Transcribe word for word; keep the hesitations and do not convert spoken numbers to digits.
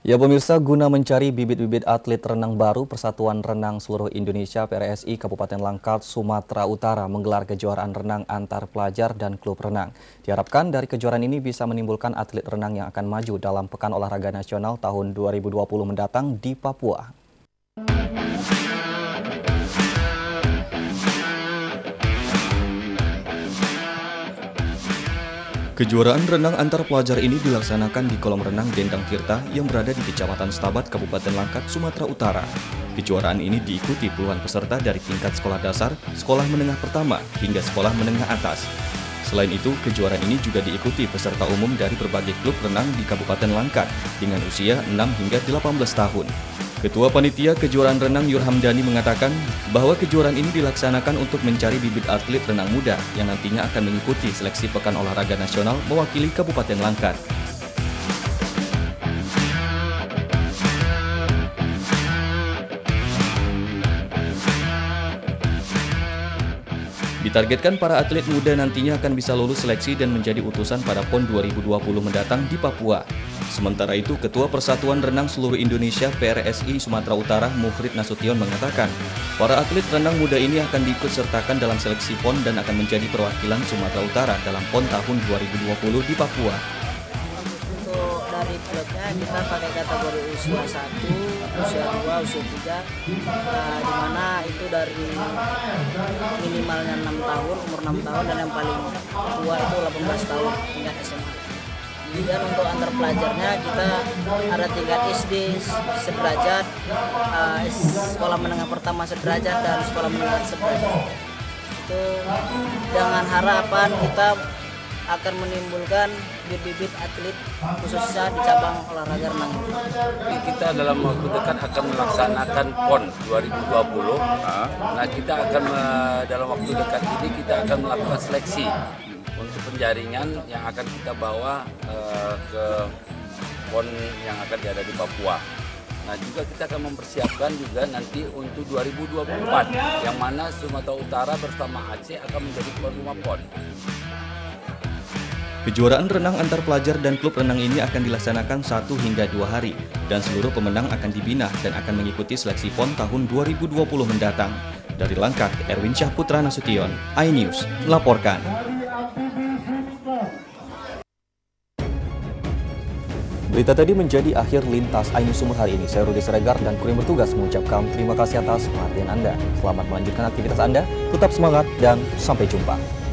Ya pemirsa, guna mencari bibit-bibit atlet renang baru, Persatuan Renang Seluruh Indonesia P R S I Kabupaten Langkat, Sumatera Utara menggelar kejuaraan renang antar pelajar dan klub renang. Diharapkan dari kejuaraan ini bisa menimbulkan atlet renang yang akan maju dalam Pekan Olahraga Nasional tahun dua ribu dua puluh mendatang di Papua. Kejuaraan renang antar pelajar ini dilaksanakan di kolam renang Dendang Tirta yang berada di Kecamatan Stabat, Kabupaten Langkat, Sumatera Utara. Kejuaraan ini diikuti puluhan peserta dari tingkat sekolah dasar, sekolah menengah pertama, hingga sekolah menengah atas. Selain itu, kejuaraan ini juga diikuti peserta umum dari berbagai klub renang di Kabupaten Langkat dengan usia enam hingga delapan belas tahun. Ketua Panitia Kejuaraan Renang Yur Hamdani mengatakan bahwa kejuaraan ini dilaksanakan untuk mencari bibit atlet renang muda yang nantinya akan mengikuti seleksi Pekan Olahraga Nasional mewakili Kabupaten Langkat. Ditargetkan para atlet muda nantinya akan bisa lulus seleksi dan menjadi utusan pada PON dua ribu dua puluh mendatang di Papua. Sementara itu, Ketua Persatuan Renang Seluruh Indonesia P R S I Sumatera Utara Mukhrid Nasution mengatakan, para atlet renang muda ini akan diikut sertakan dalam seleksi PON dan akan menjadi perwakilan Sumatera Utara dalam PON tahun dua ribu dua puluh di Papua. Untuk dari klubnya kita pakai kategori usia satu, usia dua, usia tiga, nah, di mana itu dari minimalnya enam tahun, umur enam tahun, dan yang paling tua itu delapan belas tahun tingkat S M A. Kemudian untuk antar pelajarnya kita ada tingkat S D sederajat, uh, sekolah menengah pertama sederajat, dan sekolah menengah sederajat. Itu dengan harapan kita akan menimbulkan bibit-bibit atlet khususnya di cabang olahraga renang. Kita dalam waktu dekat akan melaksanakan PON dua ribu dua puluh. Nah, kita akan dalam waktu dekat ini kita akan melakukan seleksi untuk penjaringan yang akan kita bawa uh, ke PON yang akan ada di Papua. Nah, juga kita akan mempersiapkan juga nanti untuk dua ribu dua puluh empat yang mana Sumatera Utara bersama Aceh akan menjadi tuan rumah PON. Kejuaraan renang antar pelajar dan klub renang ini akan dilaksanakan satu hingga dua hari dan seluruh pemenang akan dibina dan akan mengikuti seleksi PON tahun dua ribu dua puluh mendatang. Dari Langkat, Erwin Syahputra Nasution, iNews melaporkan. Berita tadi menjadi akhir lintas iNews Sumber hari ini. Saya Rudi Siregar dan kru yang bertugas mengucapkan terima kasih atas perhatian Anda. Selamat melanjutkan aktivitas Anda, tetap semangat dan sampai jumpa.